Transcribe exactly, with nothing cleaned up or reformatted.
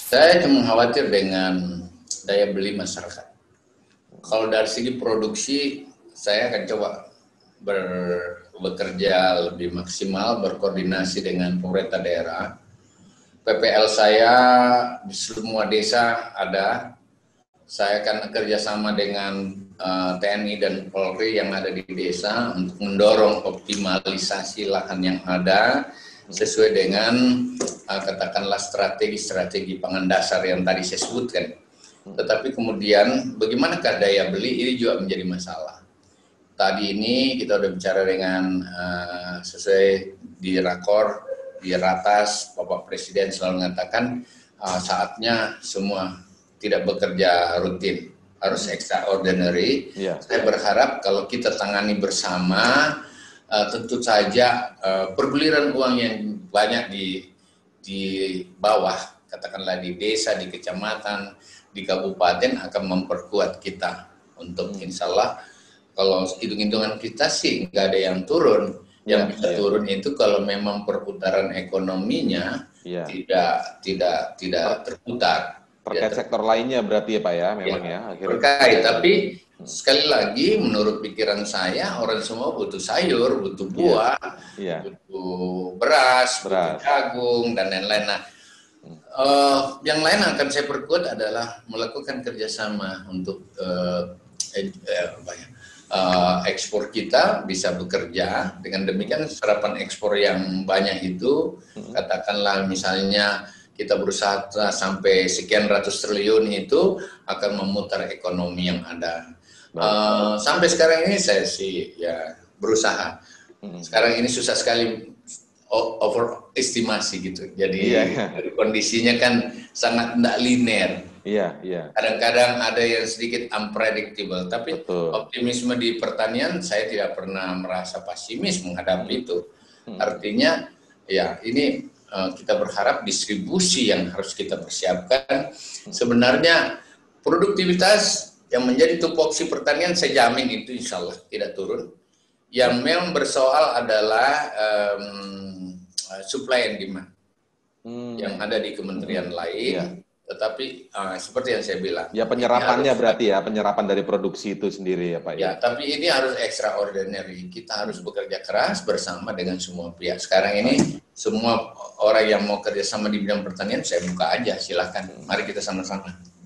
Saya cuma khawatir dengan daya beli masyarakat. Kalau dari segi produksi, saya akan coba ber, bekerja lebih maksimal, berkoordinasi dengan pemerintah daerah. P P L saya di semua desa ada. Saya akan kerjasama dengan uh, T N I dan Polri yang ada di desa untuk mendorong optimalisasi lahan yang ada sesuai dengan uh, katakanlah strategi-strategi pangan dasar yang tadi saya sebutkan. Tetapi kemudian bagaimanakah daya beli ini juga menjadi masalah. Tadi ini kita sudah bicara dengan uh, sesuai di rakor, di ratas, Bapak Presiden selalu mengatakan uh, saatnya semua tidak bekerja rutin, harus extraordinary. Yeah. Saya berharap kalau kita tangani bersama, uh, tentu saja uh, perguliran uang yang banyak di di bawah, katakanlah di desa, di kecamatan, di kabupaten akan memperkuat kita untuk insya Allah kalau hitung-hitungan kita sih nggak ada yang turun. Yang yeah, bisa yeah. turun itu kalau memang perputaran ekonominya yeah. tidak tidak tidak terputar. Terkait ya, sektor lainnya berarti ya Pak ya, memang ya. ya akhirnya. Terkait, tapi sekali lagi menurut pikiran saya orang semua butuh sayur, butuh buah, ya. Ya. butuh beras, beras, butuh jagung dan lain-lain. Nah, uh, yang lain akan saya perkuat adalah melakukan kerjasama untuk uh, eh, eh, uh, ekspor kita bisa bekerja. Dengan demikian serapan ekspor yang banyak itu, hmm. katakanlah misalnya kita berusaha sampai sekian ratus triliun itu akan memutar ekonomi yang ada. Uh, sampai sekarang ini saya sih ya berusaha. Sekarang ini susah sekali overestimasi gitu. Jadi yeah. kondisinya kan sangat tidak linear. Iya, iya. Kadang-kadang ada yang sedikit unpredictable. Tapi Betul. optimisme di pertanian saya tidak pernah merasa pesimis menghadapi hmm. itu. Hmm. Artinya ya ini kita berharap distribusi yang harus kita persiapkan. Sebenarnya produktivitas yang menjadi tupoksi pertanian saya jamin itu insya Allah tidak turun. Yang memang bersoal adalah um, supply and demand hmm. yang ada di kementerian hmm. lain. Ya. Tetapi uh, seperti yang saya bilang. Ya penyerapannya berarti ya, penyerapan dari produksi itu sendiri ya Pak. Ya, ya tapi ini harus extraordinary. Kita harus bekerja keras bersama dengan semua pihak. Sekarang ini semua orang yang mau kerjasama di bidang pertanian saya buka aja, silahkan. Mari kita sama-sama.